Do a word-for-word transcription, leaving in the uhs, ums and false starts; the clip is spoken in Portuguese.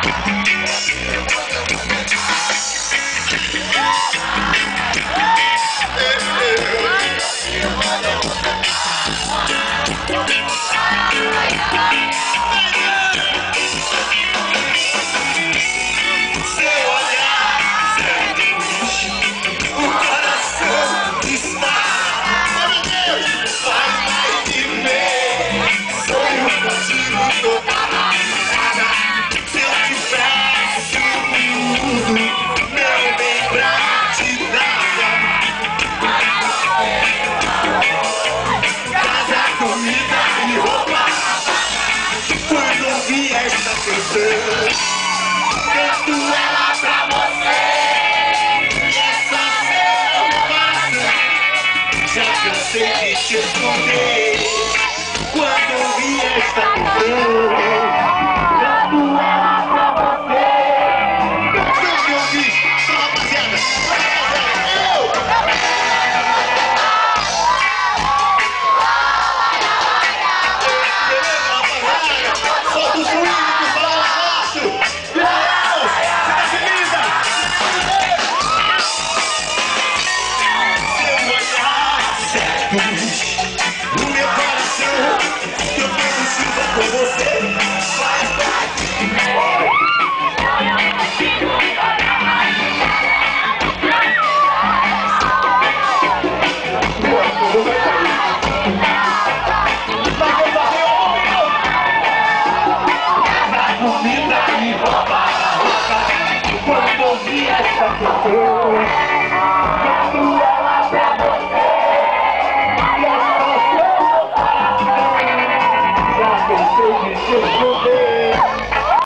Canto ela pra você, e essa seu coração. Já cansei de te esconder quando vi esta canção. Canto ela pra você. Canção que eu fiz, só rapaziada, só rapaziada, eu! Solta o swing, no meu coração, eu preciso com você. Faz parte. Essa comida me rouba a roupa quando eu vi essa canção.